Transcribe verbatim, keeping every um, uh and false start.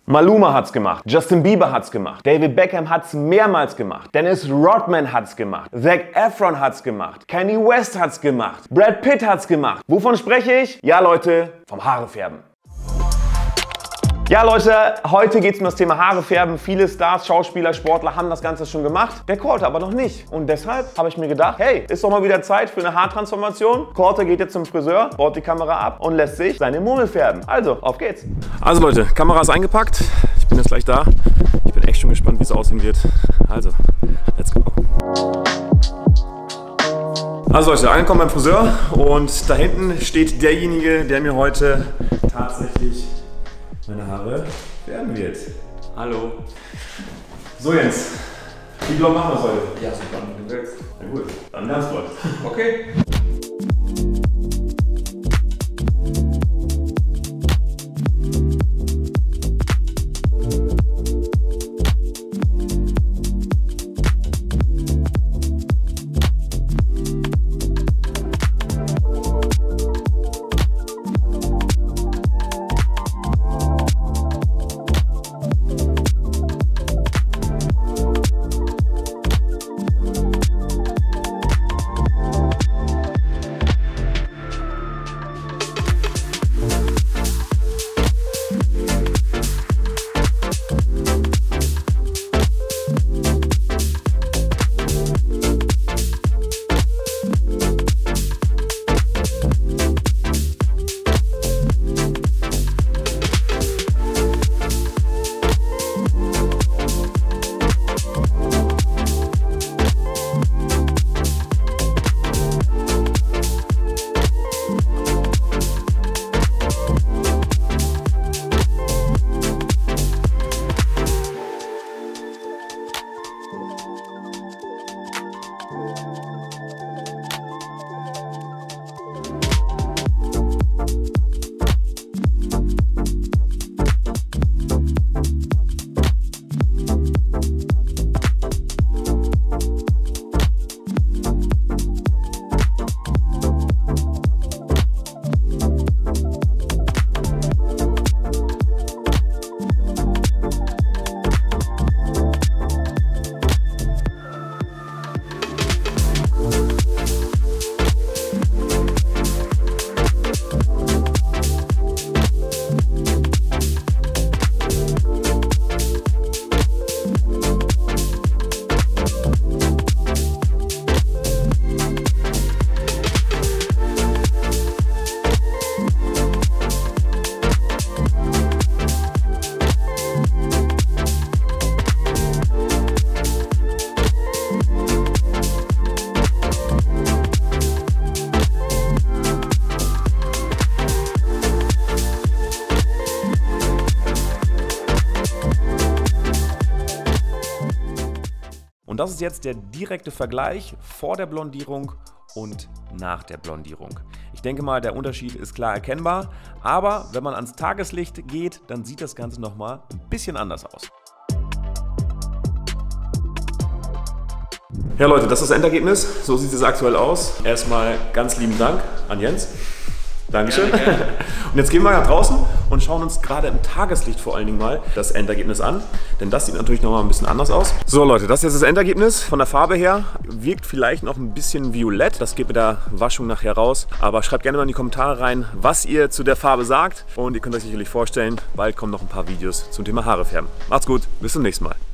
Maluma hat's gemacht, Justin Bieber hat's gemacht, David Beckham hat's mehrmals gemacht, Dennis Rodman hat's gemacht, Zac Efron hat's gemacht, Kanye West hat's gemacht, Brad Pitt hat's gemacht. Wovon spreche ich? Ja Leute, vom Haarefärben. Ja Leute, heute geht es um das Thema Haare färben. Viele Stars, Schauspieler, Sportler haben das Ganze schon gemacht. Der Korte aber noch nicht. Und deshalb habe ich mir gedacht, hey, ist doch mal wieder Zeit für eine Haartransformation. Korte geht jetzt zum Friseur, baut die Kamera ab und lässt sich seine Murmel färben. Also, auf geht's. Also Leute, Kamera ist eingepackt. Ich bin jetzt gleich da. Ich bin echt schon gespannt, wie es aussehen wird. Also, let's go. Also Leute, angekommen beim Friseur und da hinten steht derjenige, der mir heute tatsächlich meine Haare färben wird. Hallo. So Jens, wie blond machen wir es heute? Ja, so blond wie du willst. Na gut, dann ganz blond. Okay. Und das ist jetzt der direkte Vergleich vor der Blondierung und nach der Blondierung. Ich denke mal, der Unterschied ist klar erkennbar, aber wenn man ans Tageslicht geht, dann sieht das Ganze nochmal ein bisschen anders aus. Ja Leute, das ist das Endergebnis. So sieht es aktuell aus. Erstmal ganz lieben Dank an Jens. Dankeschön. Gerne, gerne. Und jetzt gehen wir nach draußen und schauen uns gerade im Tageslicht vor allen Dingen mal das Endergebnis an. Denn das sieht natürlich noch mal ein bisschen anders aus. So Leute, das ist jetzt das Endergebnis. Von der Farbe her wirkt vielleicht noch ein bisschen violett. Das geht mit der Waschung nachher raus. Aber schreibt gerne mal in die Kommentare rein, was ihr zu der Farbe sagt. Und ihr könnt euch sicherlich vorstellen, bald kommen noch ein paar Videos zum Thema Haare färben. Macht's gut, bis zum nächsten Mal.